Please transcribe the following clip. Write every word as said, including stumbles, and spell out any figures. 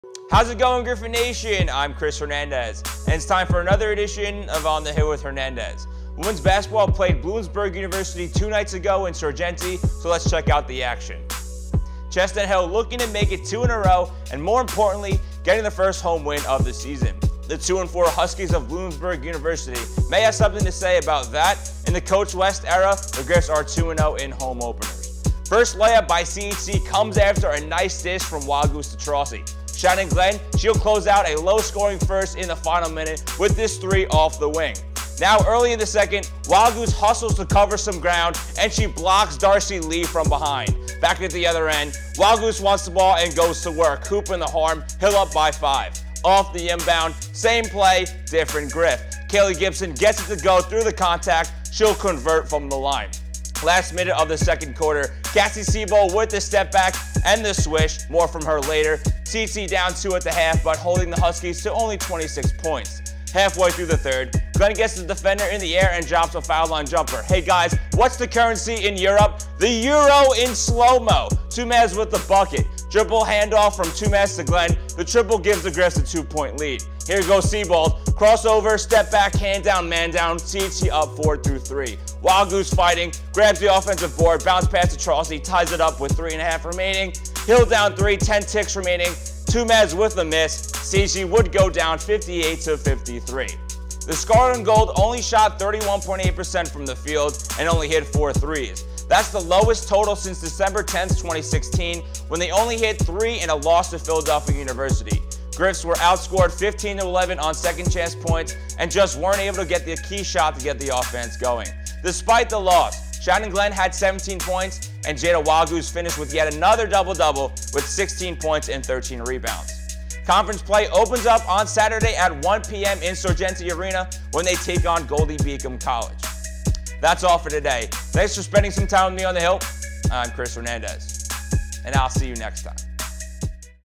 How's it going, Griffin Nation? I'm Kristian Hernandez, and it's time for another edition of On the Hill with Hernandez. Women's basketball played Bloomsburg University two nights ago in Sargenti, so let's check out the action. Chestnut Hill looking to make it two in a row, and more importantly, getting the first home win of the season. The two and four Huskies of Bloomsburg University may have something to say about that. In the Coach West era, the Griffs are two and oh in home openers. First layup by C H C comes after a nice dish from Watkinz to Trossi. Shannon Glenn, she'll close out a low-scoring first in the final minute with this three off the wing. Now early in the second, Watkinz hustles to cover some ground, and she blocks Darcy Lee from behind. Back at the other end, Watkinz wants the ball and goes to work. Hoop in the harm, Hill up by five. Off the inbound, same play, different Griff. Kaylee Gibson gets it to go through the contact. She'll convert from the line. Last minute of the second quarter, Cassie Sebo with the step back and the swish. More from her later. C H C down two at the half, but holding the Huskies to only twenty-six points. Halfway through the third, Glenn gets the defender in the air and drops a foul line jumper. Hey guys, what's the currency in Europe? The Euro in slow-mo. Tumaz with the bucket. Dribble handoff from Tumaz to Glenn. The triple gives the Griffs a two-point lead. Here goes Seabold. Crossover, step back, hand down, man down. C H C up four through three. Watkinz fighting, grabs the offensive board, bounce pass to Trossi, ties it up with three and a half remaining. Hill down three, ten ticks remaining. Tumaz with a miss. C H C would go down fifty-eight to fifty-three. The Scarlet and Gold only shot thirty-one point eight percent from the field and only hit four threes. That's the lowest total since December tenth, twenty sixteen, when they only hit three in a loss to Philadelphia University. Griffs were outscored fifteen to eleven on second chance points and just weren't able to get the key shot to get the offense going. Despite the loss, Shannon Glenn had seventeen points, and Jada Watkinz finished with yet another double-double with sixteen points and thirteen rebounds. Conference play opens up on Saturday at one p m in Sargenti Arena when they take on Goldie Beacom College. That's all for today. Thanks for spending some time with me on the Hill. I'm Kristian Hernandez, and I'll see you next time.